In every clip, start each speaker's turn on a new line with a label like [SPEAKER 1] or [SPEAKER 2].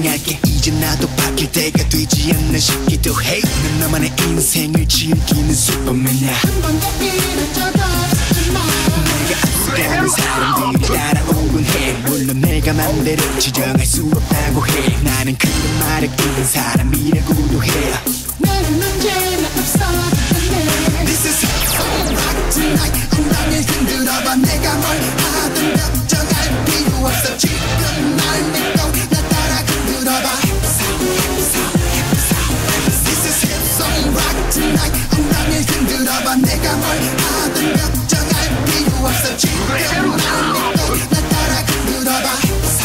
[SPEAKER 1] 사랑할게. 이제 나도 바뀔 때가 되지 않나 싶기도 해. 난 너만의 인생을 즐기는 슈퍼맨이야.
[SPEAKER 2] 한 번도 이런 적 없지만
[SPEAKER 1] 내가 앞서가는 사람들이 따라오곤 해. 물론 내가 맘대로 지정할 수 없다고 해. 나는 그런 말을 듣는 사람이라고도 해.
[SPEAKER 2] 나는 언제나 앞서갔네.
[SPEAKER 1] This is rock tonight. 엉덩이를 흔들어봐. 내가 뭘 하든 걱정할 필요 없어. 지금 날 믿고 나 따라 흔들어봐. This is hip song rock tonight. 엉덩이를 흔들어봐. 내가 뭘 하든 걱정할 필요 없어. 지금 날 믿고 나 따라 흔들어봐.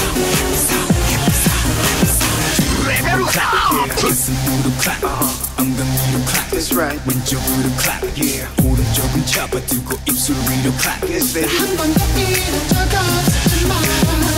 [SPEAKER 1] 가슴으로 clap, 엉덩이로 clap. That's right. 왼쪽으로 clap, yeah. 오른쪽은 잡아두고 입술 위로 clap. Yes, baby.
[SPEAKER 2] 한 번도 이런 적 없지만